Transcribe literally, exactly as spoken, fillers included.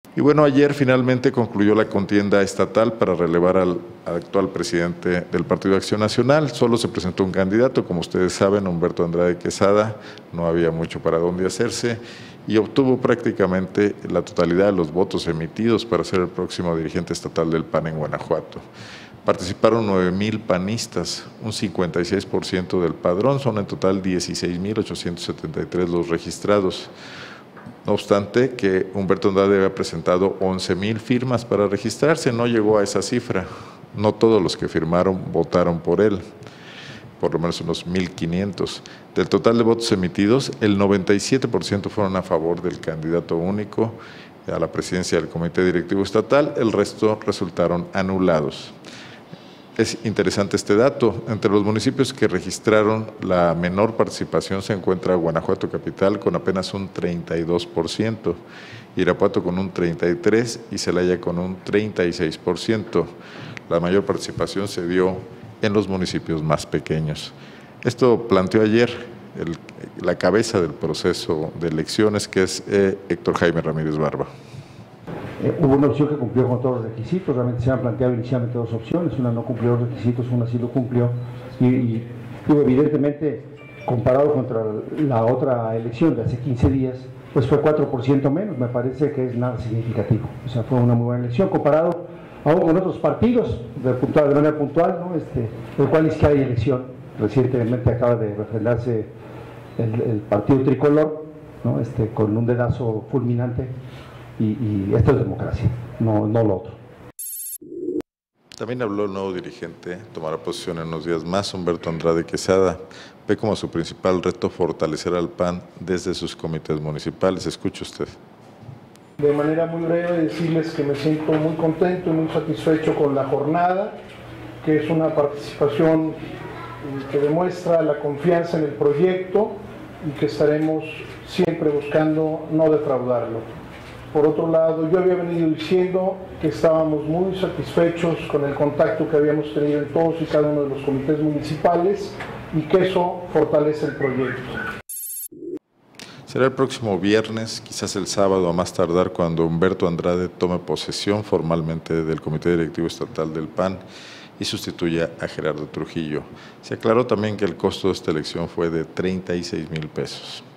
Y bueno, ayer finalmente concluyó la contienda estatal para relevar al, al actual presidente del Partido Acción Nacional. Solo se presentó un candidato, como ustedes saben, Humberto Andrade Quesada. No había mucho para dónde hacerse y obtuvo prácticamente la totalidad de los votos emitidos para ser el próximo dirigente estatal del P A N en Guanajuato. Participaron nueve mil panistas, un cincuenta y seis por ciento del padrón, son en total dieciséis mil ochocientos setenta y tres los registrados. No obstante que Humberto Andrade había presentado once mil firmas para registrarse, no llegó a esa cifra. No todos los que firmaron votaron por él, por lo menos unos mil quinientos. Del total de votos emitidos, el noventa y siete por ciento fueron a favor del candidato único a la presidencia del Comité Directivo Estatal, el resto resultaron anulados. Es interesante este dato. Entre los municipios que registraron la menor participación se encuentra Guanajuato Capital con apenas un treinta y dos por ciento, Irapuato con un treinta y tres por ciento y Celaya con un treinta y seis por ciento. La mayor participación se dio en los municipios más pequeños. Esto planteó ayer el, la cabeza del proceso de elecciones, que es eh, Héctor Jaime Ramírez Barba. Eh, hubo una opción que cumplió con todos los requisitos. Realmente se han planteado inicialmente dos opciones, una no cumplió los requisitos, una sí lo cumplió, y, y evidentemente comparado contra la otra elección de hace quince días, pues fue cuatro por ciento menos. Me parece que es nada significativo, o sea, fue una muy buena elección comparado aún con otros partidos de, puntual, de manera puntual, ¿no? Este, el cual es que hay elección. Recientemente acaba de refrendarse el, el partido tricolor, ¿no? Este, con un dedazo fulminante. Y, y esto es democracia, no, no lo otro. También habló el nuevo dirigente, tomará posición en unos días más, Humberto Andrade Quesada. Ve como su principal reto fortalecer al P A N desde sus comités municipales. Escuche usted. De manera muy breve decirles que me siento muy contento y muy satisfecho con la jornada, que es una participación que demuestra la confianza en el proyecto y que estaremos siempre buscando no defraudarlo. Por otro lado, yo había venido diciendo que estábamos muy satisfechos con el contacto que habíamos tenido en todos y cada uno de los comités municipales y que eso fortalece el proyecto. Será el próximo viernes, quizás el sábado a más tardar, cuando Humberto Andrade tome posesión formalmente del Comité Directivo Estatal del P A N y sustituya a Gerardo Trujillo. Se aclaró también que el costo de esta elección fue de treinta y seis mil pesos.